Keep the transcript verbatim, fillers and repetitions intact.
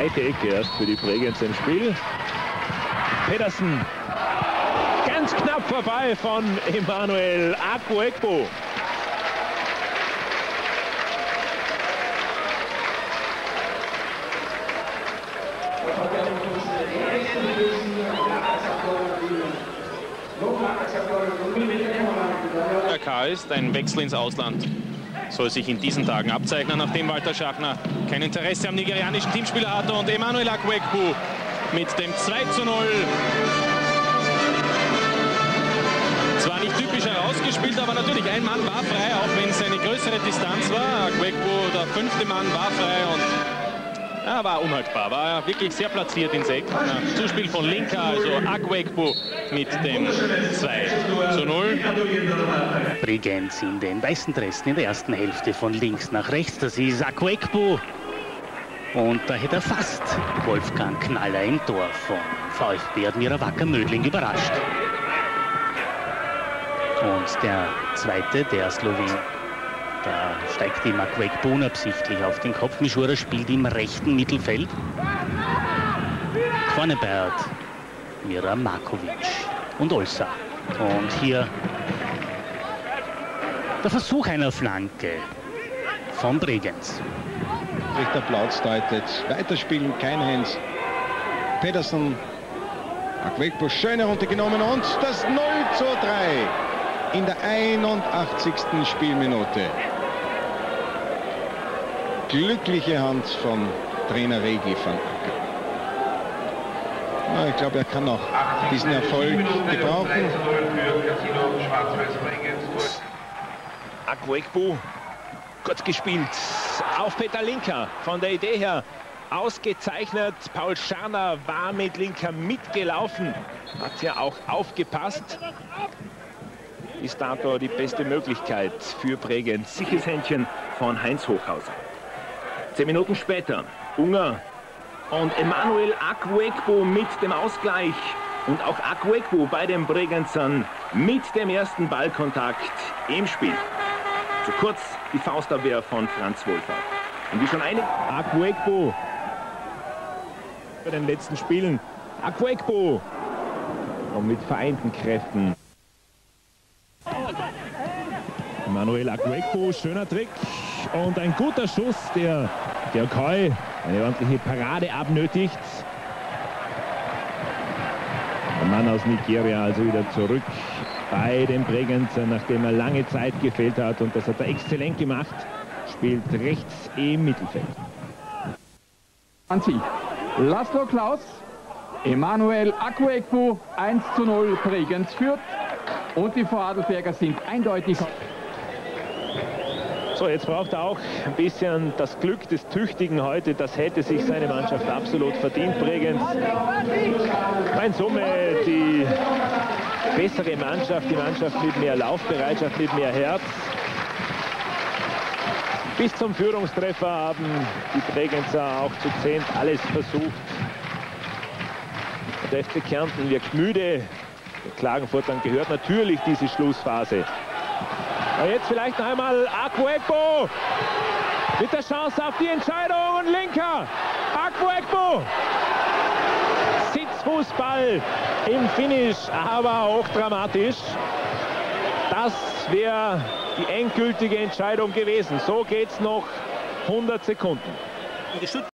zweite Ecke erst für die Bregenzer im Spiel. Pedersen ganz knapp vorbei von Emmanuel Akwu-Egbo. Der K ist ein Wechsel ins Ausland. Soll sich in diesen Tagen abzeichnen, nachdem Walter Schachner kein Interesse am nigerianischen Teamspieler hatte und Emmanuel Akwu-Egbo mit dem zwei zu null. Zwar nicht typisch herausgespielt, aber natürlich ein Mann war frei, auch wenn es eine größere Distanz war. Akwu-Egbo, der fünfte Mann, war frei und er war unhaltbar, war wirklich sehr platziert ins Eck. Zuspiel von Linka, also Akwu-Egbo mit dem zwei zu null. Bregenz in den weißen Dressen in der ersten Hälfte von links nach rechts. Das ist Akwu-Egbo. Und da hätte er fast Wolfgang Knaller im Tor von VfB Admira Wacker Mödling überrascht. Und der zweite, der Slowen, da steigt ihm Akwu-Egbo unabsichtlich auf den Kopf. Mischura spielt im rechten Mittelfeld. Kornebert, Mira Markovic und Olsa. Und hier der Versuch einer Flanke von Bregenz. Richter Plautz deutet weiterspielen, kein Hands. Pedersen, Akwu-Egbo schön heruntergenommen und das null zu drei in der einundachtzigsten Spielminute. Glückliche Hand von Trainer Regi van Acker. Na, ich glaube, er kann auch diesen Erfolg gebrauchen. Akwu-Egbo, gut gespielt auf Peter Linka, von der Idee her ausgezeichnet. Paul Scharner war mit Linka mitgelaufen, hat ja auch aufgepasst. Bis dato die beste Möglichkeit für Bregenz. Sicheres Händchen von Heinz Hochhauser. Zehn Minuten später, Unger und Emmanuel Akwu-Egbo mit dem Ausgleich. Und auch Akwu-Egbo bei den Bregenzern mit dem ersten Ballkontakt im Spiel. Zu kurz die Faustabwehr von Franz Wohlfahrt. Und wie schon eine Akwu-Egbo bei den letzten Spielen. Akwu-Egbo und mit vereinten Kräften. Emmanuel Akwu-Egbo, schöner Trick und ein guter Schuss, der Georg Heu eine ordentliche Parade abnötigt. Der Mann aus Nigeria also wieder zurück bei den Bregenzern, nachdem er lange Zeit gefehlt hat, und das hat er exzellent gemacht. Spielt rechts im Mittelfeld. zwanzig. Laszlo Klaus, Emmanuel Akwu-Egbo, eins zu null, Bregenz führt und die Vorarlberger sind eindeutig. So, jetzt braucht er auch ein bisschen das Glück des Tüchtigen heute. Das hätte sich seine Mannschaft absolut verdient, Bregenz. In Summe die bessere Mannschaft, die Mannschaft mit mehr Laufbereitschaft, mit mehr Herz. Bis zum Führungstreffer haben die Bregenzer auch zu zehnt alles versucht. Der F C Kärnten wirkt müde. Der Klagenfurtern gehört natürlich diese Schlussphase. Aber jetzt vielleicht noch einmal Akwu-Egbo mit der Chance auf die Entscheidung und Linka. Akwu-Egbo. Sitzfußball im Finish, aber hochdramatisch. Das wäre die endgültige Entscheidung gewesen. So geht's noch hundert Sekunden.